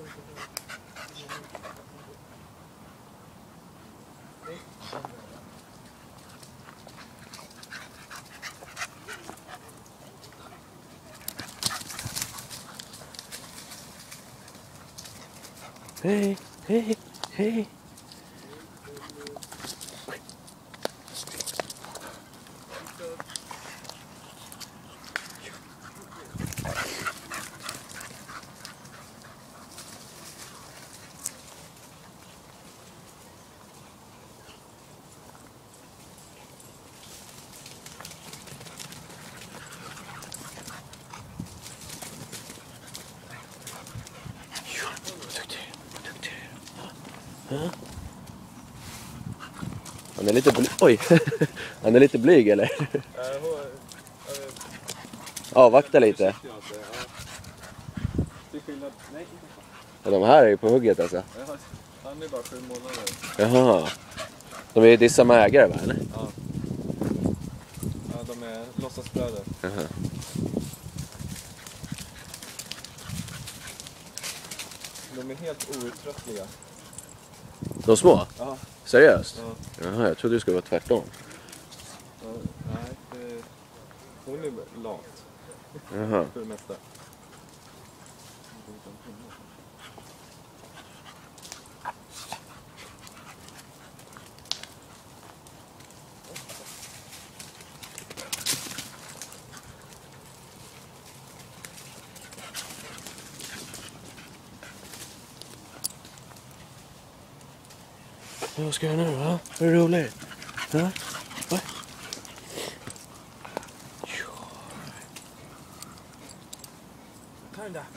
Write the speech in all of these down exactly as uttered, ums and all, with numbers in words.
Hej, hej, hej. Han är lite blyg. Oj. Han är lite blyg eller? Avvakta lite. Ja, de här är ju på hugget alltså. Han är bara sju månader. Jaha. De är ju dissa med ägare va eller? Ja. Ja, de är låtsasbröder. Jaha. De är helt outtröttliga. De små? Ja. Seriöst? Ja. Jaha, jag trodde det skulle vara tvärtom. Ja, nej, det... hon är lat. Jaha. För det mesta. Vad ska jag nu va? Är det roligt? Ja? Va? Ta den där.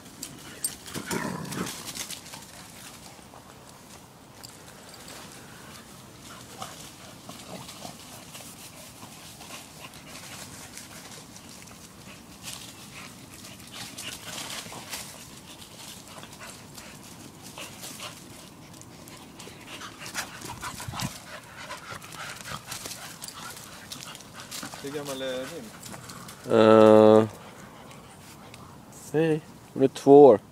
Hur gammal är din? Uh, hej, hon är två år.